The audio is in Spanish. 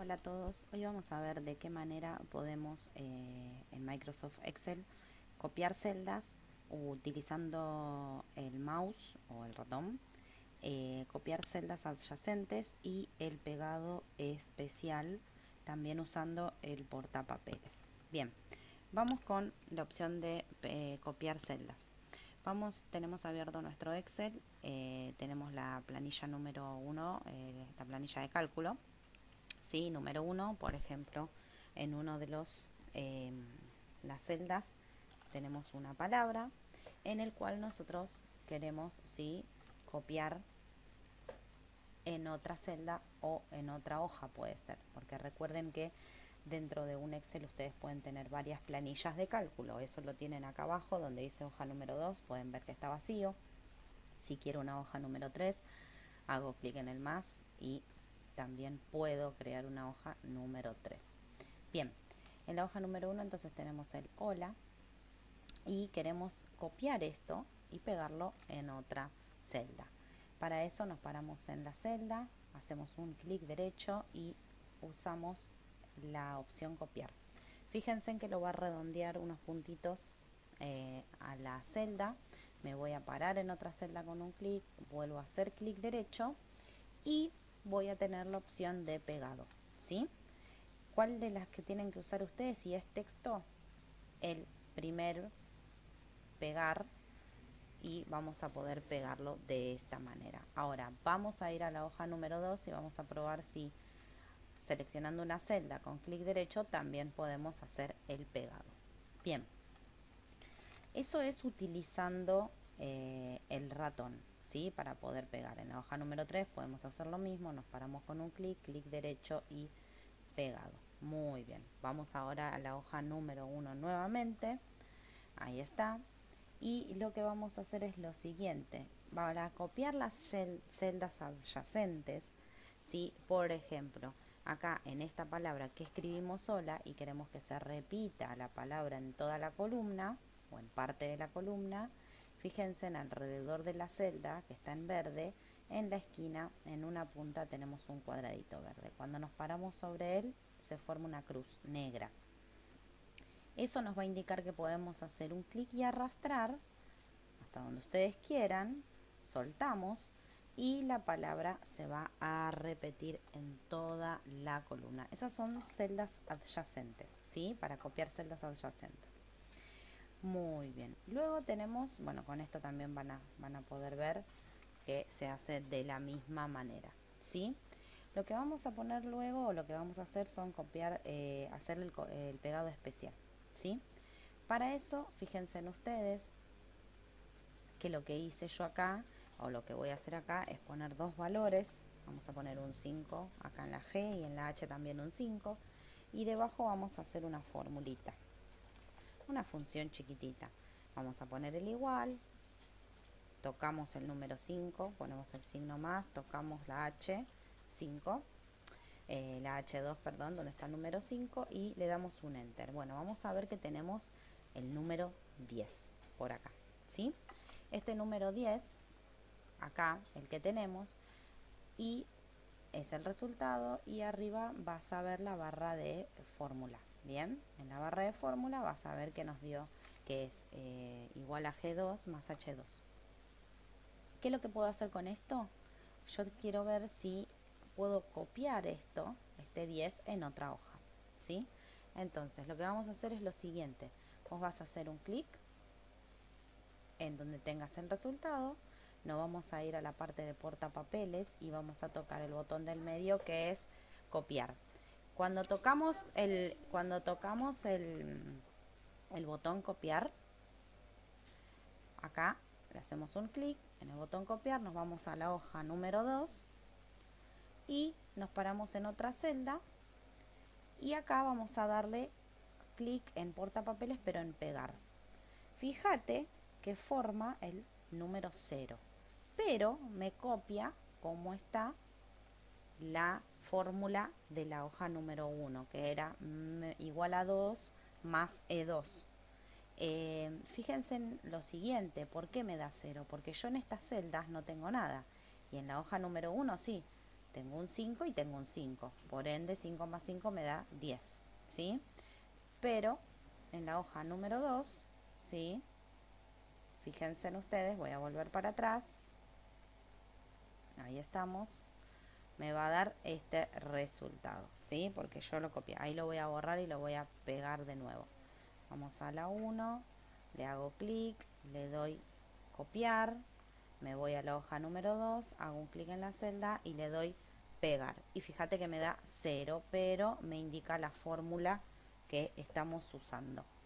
Hola a todos, hoy vamos a ver de qué manera podemos en Microsoft Excel copiar celdas utilizando el mouse o el ratón, copiar celdas adyacentes y el pegado especial también usando el portapapeles. Bien, vamos con la opción de copiar celdas. Tenemos abierto nuestro Excel, tenemos la planilla número 1, la planilla de cálculo. ¿Sí? Número 1, por ejemplo, en uno de las celdas tenemos una palabra en el cual nosotros queremos, ¿sí?, copiar en otra celda o en otra hoja, puede ser, porque recuerden que dentro de un Excel ustedes pueden tener varias planillas de cálculo. Eso lo tienen acá abajo donde dice hoja número 2, pueden ver que está vacío. Si quiero una hoja número 3, hago clic en el más y también puedo crear una hoja número 3. Bien, en la hoja número 1 entonces tenemos el hola y queremos copiar esto y pegarlo en otra celda. Para eso nos paramos en la celda, hacemos un clic derecho y usamos la opción copiar. Fíjense en que lo va a redondear unos puntitos a la celda. Me voy a parar en otra celda con un clic, vuelvo a hacer clic derecho y voy a tener la opción de pegado, ¿sí? ¿Cuál de las que tienen que usar ustedes? Si es texto, el primer pegar, y vamos a poder pegarlo de esta manera. Ahora vamos a ir a la hoja número 2 y vamos a probar si seleccionando una celda con clic derecho también podemos hacer el pegado. Bien, eso es utilizando el ratón, ¿sí?, para poder pegar. En la hoja número 3 podemos hacer lo mismo, nos paramos con un clic, clic derecho y pegado. Muy bien, vamos ahora a la hoja número 1 nuevamente. Ahí está. Y lo que vamos a hacer es lo siguiente. Para copiar las celdas adyacentes, ¿sí?, por ejemplo, acá en esta palabra que escribimos sola y queremos que se repita la palabra en toda la columna o en parte de la columna, fíjense en alrededor de la celda que está en verde, en la esquina, en una punta tenemos un cuadradito verde. Cuando nos paramos sobre él se forma una cruz negra. Eso nos va a indicar que podemos hacer un clic y arrastrar hasta donde ustedes quieran, soltamos y la palabra se va a repetir en toda la columna. Esas son celdas adyacentes, ¿sí?, para copiar celdas adyacentes. Muy bien, luego tenemos, bueno, con esto también van a poder ver que se hace de la misma manera, ¿sí? Lo que vamos a poner luego, o lo que vamos a hacer, son copiar, hacer el pegado especial, ¿sí? Para eso, fíjense en ustedes que lo que hice yo acá, o lo que voy a hacer acá, es poner dos valores. Vamos a poner un 5 acá en la G y en la H también un 5. Y debajo vamos a hacer una formulita, una función chiquitita. Vamos a poner el igual, tocamos el número 5, ponemos el signo más, tocamos la H, 5, la H2, perdón, donde está el número 5 y le damos un enter. Bueno, vamos a ver que tenemos el número 10 por acá, ¿sí? Este número 10, acá, el que tenemos, y es el resultado, y arriba vas a ver la barra de fórmula. Bien, en la barra de fórmula vas a ver que nos dio que es igual a G2 más H2. ¿Qué es lo que puedo hacer con esto? Yo quiero ver si puedo copiar esto, este 10, en otra hoja, ¿sí? Entonces lo que vamos a hacer es lo siguiente. Vos vas a hacer un clic en donde tengas el resultado, nos vamos a ir a la parte de portapapeles y vamos a tocar el botón del medio que es copiar. Cuando tocamos el botón copiar, acá le hacemos un clic en el botón copiar, nos vamos a la hoja número 2 y nos paramos en otra celda y acá vamos a darle clic en portapapeles pero en pegar. Fíjate que forma el número 0, pero me copia como está la fórmula de la hoja número 1, que era igual a 2 más E2. Fíjense en lo siguiente, ¿por qué me da 0? Porque yo en estas celdas no tengo nada, y en la hoja número 1 sí. tengo un 5 y tengo un 5. Por ende, 5 más 5 me da 10, ¿sí? Pero en la hoja número 2, ¿sí? Fíjense en ustedes, voy a volver para atrás. Ahí estamos. Me va a dar este resultado, ¿sí? Porque yo lo copié. Ahí lo voy a borrar y lo voy a pegar de nuevo. Vamos a la 1, le hago clic, le doy copiar, me voy a la hoja número 2, hago un clic en la celda y le doy pegar. Y fíjate que me da 0, pero me indica la fórmula que estamos usando.